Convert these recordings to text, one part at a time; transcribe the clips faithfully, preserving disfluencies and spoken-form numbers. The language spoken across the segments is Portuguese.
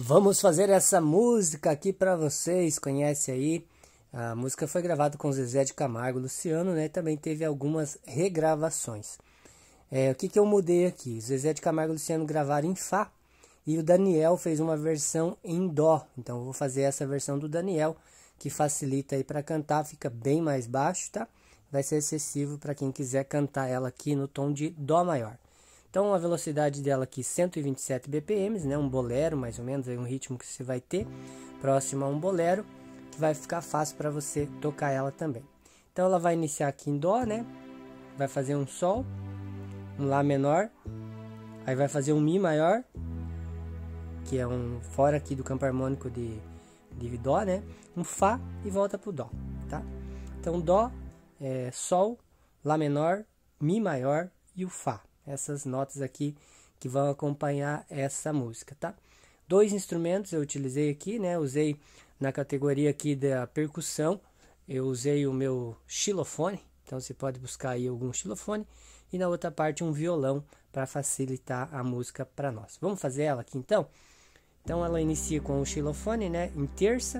Vamos fazer essa música aqui para vocês. Conhece aí? A música foi gravada com Zezé de Camargo, Luciano, né? Também teve algumas regravações. É, o que, que eu mudei aqui? Zezé de Camargo e Luciano gravaram em Fá e o Daniel fez uma versão em Dó. Então eu vou fazer essa versão do Daniel, que facilita aí para cantar, fica bem mais baixo, tá? Vai ser acessível para quem quiser cantar ela aqui no tom de Dó maior. Então a velocidade dela aqui cento e vinte e sete B P M, né? Um bolero mais ou menos, aí um ritmo que você vai ter próximo a um bolero, que vai ficar fácil para você tocar ela também. Então ela vai iniciar aqui em Dó, né? Vai fazer um Sol, um Lá menor, aí vai fazer um Mi maior, que é um fora aqui do campo harmônico de, de Dó, né? Um Fá e volta pro Dó, tá? Então Dó, é, Sol, Lá menor, Mi maior e o Fá. Essas notas aqui que vão acompanhar essa música, tá? Dois instrumentos eu utilizei aqui, né? Usei na categoria aqui da percussão, eu usei o meu xilofone, então você pode buscar aí algum xilofone, e na outra parte um violão para facilitar a música para nós. Vamos fazer ela aqui então? Então ela inicia com o xilofone, né? Em terça.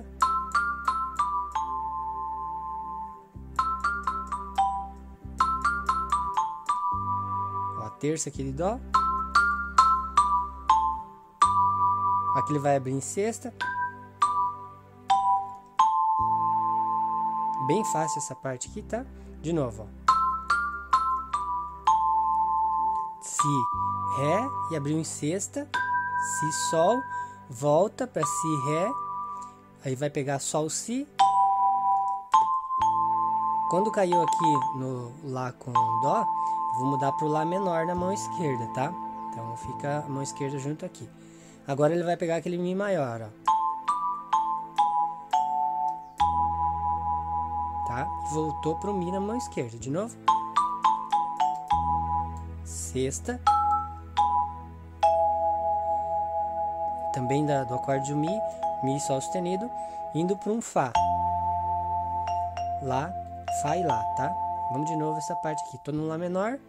Terça aqui de Dó, aqui ele vai abrir em sexta, bem fácil essa parte aqui, tá? De novo, ó. Si, Ré e abriu em sexta, Si, Sol, volta para Si, Ré, aí vai pegar Sol, Si. Quando caiu aqui no Lá com Dó, vou mudar para o Lá menor na mão esquerda, tá? Então fica a mão esquerda junto aqui. Agora ele vai pegar aquele Mi maior, ó. Tá? E voltou para o Mi na mão esquerda. De novo. Sexta. Também da, do acorde do Mi. Mi, Sol sustenido. Indo para um Fá. Lá, Fá e Lá, tá? Vamos de novo essa parte aqui. Tô no Lá menor.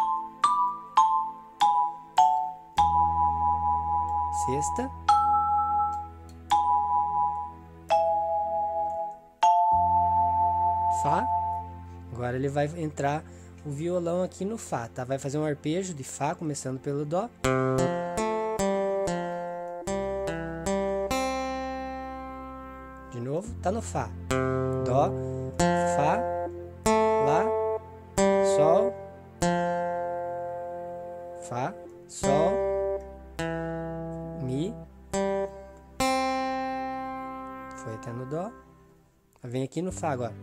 Sexta. Fá. Agora ele vai entrar o violão aqui no Fá, tá? Vai fazer um arpejo de Fá, começando pelo Dó. De novo, tá no Fá. Dó, Fá, Lá, Sol, Fá, Sol, Mi, foi até no Dó, vem aqui no Fá agora,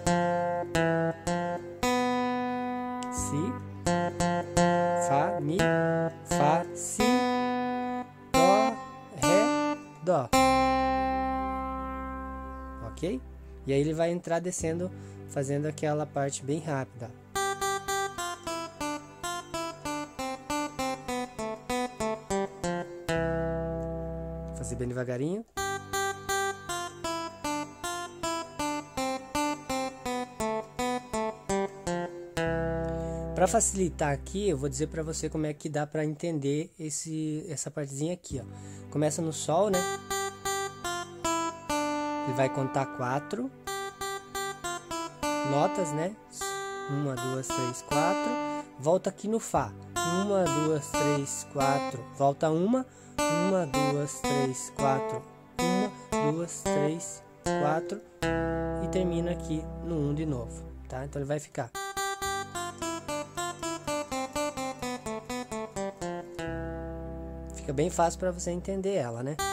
Si, Fá, Mi, Fá, Si, Dó, Ré, Dó, ok? E aí ele vai entrar descendo, fazendo aquela parte bem rápida. Vou fazer bem devagarinho. Para facilitar aqui, eu vou dizer para você como é que dá para entender esse, essa partezinha aqui, ó. Começa no Sol, né? Ele vai contar quatro notas, né? Uma, duas, três, quatro. Volta aqui no Fá. Uma, duas, três, quatro. Volta uma. Uma, duas, três, quatro. Uma, duas, três, quatro. E termina aqui no um de novo, tá? Então ele vai ficar. Fica bem fácil para você entender ela, né?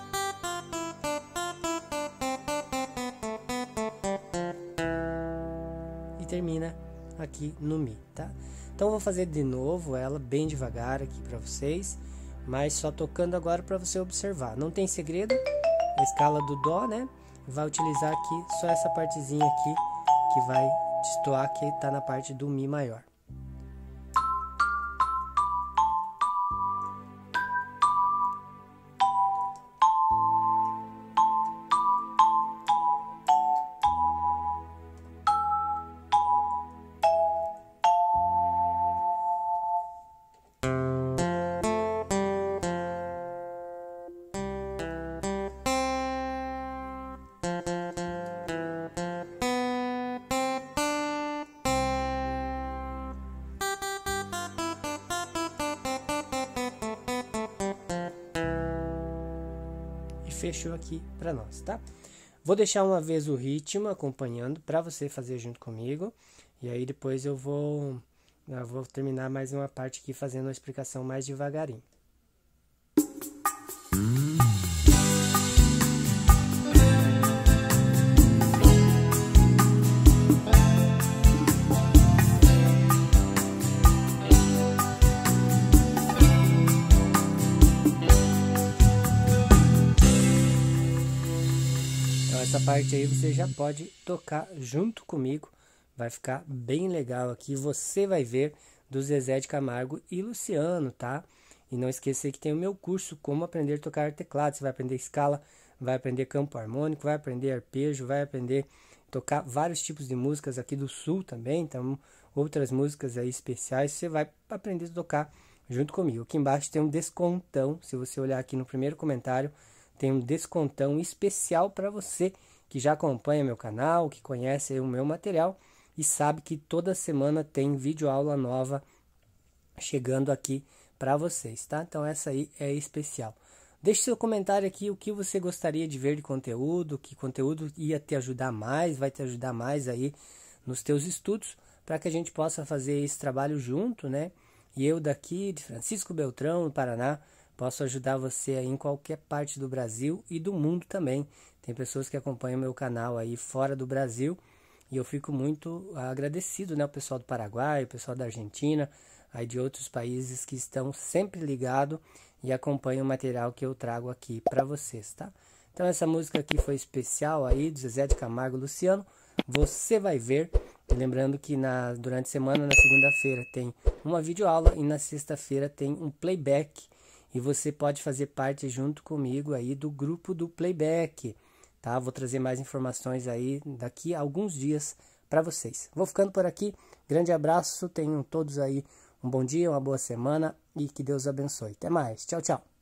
Termina aqui no Mi, tá? Então eu vou fazer de novo ela bem devagar aqui para vocês, mas só tocando agora para você observar. Não tem segredo, a escala do Dó, né? Vai utilizar aqui só essa partezinha aqui que vai destoar, que tá na parte do Mi maior. fechou aqui para nós, tá? Vou deixar uma vez o ritmo acompanhando para você fazer junto comigo. E aí depois eu vou, eu vou terminar mais uma parte aqui fazendo uma explicação mais devagarinho. Essa parte aí você já pode tocar junto comigo, vai ficar bem legal aqui, você vai ver do Zezé de Camargo e Luciano, tá? E não esquecer que tem o meu curso Como Aprender a Tocar Teclado, você vai aprender escala, vai aprender campo harmônico, vai aprender arpejo, vai aprender a tocar vários tipos de músicas aqui do Sul também, então outras músicas aí especiais, você vai aprender a tocar junto comigo. Aqui embaixo tem um descontão, se você olhar aqui no primeiro comentário, tem um descontão especial para você que já acompanha meu canal, que conhece o meu material e sabe que toda semana tem videoaula nova chegando aqui para vocês, tá? Então essa aí é especial. Deixe seu comentário aqui o que você gostaria de ver de conteúdo, que conteúdo ia te ajudar mais, vai te ajudar mais aí nos teus estudos, para que a gente possa fazer esse trabalho junto, né? E eu daqui de Francisco Beltrão, no Paraná, posso ajudar você aí em qualquer parte do Brasil e do mundo também. Tem pessoas que acompanham meu canal aí fora do Brasil e eu fico muito agradecido, né? O pessoal do Paraguai, o pessoal da Argentina, aí de outros países que estão sempre ligados e acompanham o material que eu trago aqui para vocês, tá? Então essa música aqui foi especial aí do Zezé de Camargo e Luciano. Você vai ver. Lembrando que na, durante a semana, na segunda-feira tem uma videoaula e na sexta-feira tem um playback. E você pode fazer parte junto comigo aí do grupo do playback, tá? Vou trazer mais informações aí daqui a alguns dias para vocês. Vou ficando por aqui. Grande abraço. Tenham todos aí um bom dia, uma boa semana e que Deus abençoe. Até mais. Tchau, tchau.